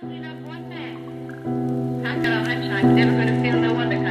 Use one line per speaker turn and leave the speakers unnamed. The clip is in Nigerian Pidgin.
clean up one man. I've got a hunch I'm never going to feel no other